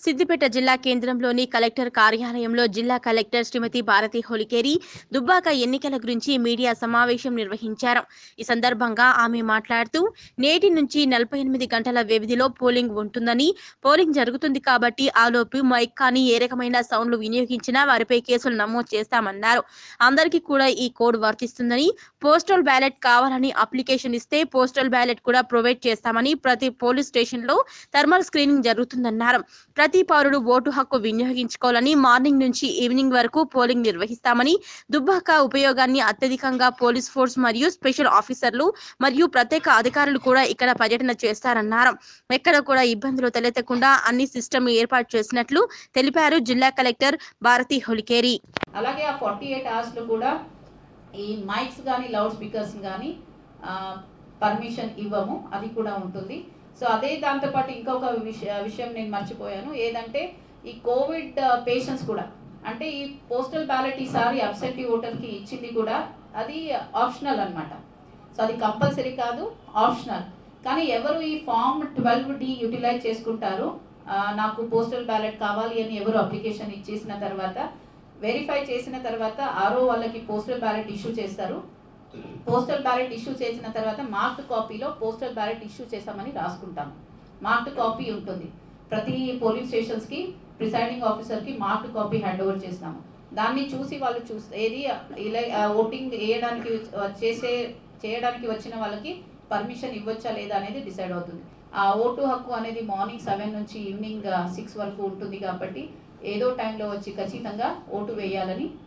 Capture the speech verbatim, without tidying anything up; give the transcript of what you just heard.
సిద్దిపేట జిల్లా కేంద్రంలోని కలెక్టర్ కార్యాలయంలో జిల్లా కలెక్టర్ శ్రీమతి భారతి హొలికేరి దుబ్బాక ఎన్నికల గురించి మీడియా సమావేశం నిర్వహించారు. ఈ సందర్భంగా ఆమె మాట్లాడుతూ నేటి నుంచి నలభై ఎనిమిది గంటల వ్యవధిలో పోలింగ్ ఉంటుందని, పోలింగ్ జరుగుతుంది కాబట్టి ఆలోపు మైక్ కానీ ఏ రకమైన సౌండ్లు వినియోగించినా వారిపై కేసులు నమోదు చేస్తామన్నారు. అందరికీ కూడా ఈ కోడ్ వర్తిస్తుందని, పోస్టల్ బ్యాలెట్ కావాలని అప్లికేషన్ ఇస్తే పోస్టల్ బ్యాలెట్ కూడా ప్రొవైడ్ చేస్తామని, ప్రతి పోలీస్ స్టేషన్లో థర్మల్ స్క్రీనింగ్ జరుగుతుందన్నారు. ప్రతి పౌరుడు ఓటు హక్కు వినియోగించుకోవాలని, మార్నింగ్ నుంచి ఈవినింగ్ వరకు పోలింగ్ నిర్వహిస్తామని, దుబ్బాక ఉపయోగాన్ని అత్యధికంగా పోలీస్ ఫోర్స్ మరియు స్పెషల్ ఆఫీసర్లు మరియు ప్రత్యేక అధికారులు కూడా ఇక్కడ పర్యటన చేస్తారన్నారు. ఎక్కడ కూడా ఇబ్బందులు తలెత్తకుండా అన్ని సిస్టమ్ ఏర్పాటు చేసినట్లు తెలిపారు జిల్లా కలెక్టర్ భారతి హొలికేరి. అలాగే ఆ ఫార్టీ ఎయిట్ అవర్స్ లో కూడా ఈ మైక్స్ కానీ లౌడ్ స్పీకర్స్ కానీ పర్మిషన్ ఇవ్వము, అది కూడా ఉంటుంది. సో అదే దాంతోపాటు ఇంకొక విషయం నేను మర్చిపోయాను, ఏదంటే ఈ కోవిడ్ పేషెంట్స్ కూడా, అంటే ఈ పోస్టల్ బ్యాలెట్ ఈసారి అబ్సెంటీ ఓటర్కి ఇచ్చింది కూడా అది ఆప్షనల్ అనమాట. సో అది కంపల్సరీ కాదు, ఆప్షనల్. కానీ ఎవరు ఈ ఫామ్ ట్వెల్వ్ డి యూటిలైజ్ చేసుకుంటారు, నాకు పోస్టల్ బ్యాలెట్ కావాలి అని ఎవరు అప్లికేషన్ ఇచ్చేసిన తర్వాత వెరిఫై చేసిన తర్వాత ఆరో వాళ్ళకి పోస్టల్ బ్యాలెట్ ఇష్యూ చేస్తారు. పోస్టల్ బ్యాలెట్ ఇష్యూ చేసిన తర్వాత మార్క్డ్ కాపీలో పోస్టల్ బ్యాలెట్ ఇష్యూ చేస్తామని రాసుకుంటాము. మార్క్డ్ కాపీ ఉంటుంది. ప్రతి పోలింగ్ స్టేషన్స్కి ప్రిసైడింగ్ ఆఫీసర్కి మార్క్డ్ కాపీ హ్యాండ్ ఓవర్ చేస్తాము. దాన్ని చూసి వాళ్ళు చూస్తే ఏది ఇలా ఓటింగ్ వేయడానికి చేసే చేయడానికి వచ్చిన వాళ్ళకి పర్మిషన్ ఇవ్వచ్చా లేదా అనేది డిసైడ్ అవుతుంది. ఆ ఓటు హక్కు అనేది మార్నింగ్ సెవెన్ నుంచి ఈవినింగ్ సిక్స్ వరకు ఉంటుంది కాబట్టి ఏదో టైంలో వచ్చి ఖచ్చితంగా ఓటు వేయాలని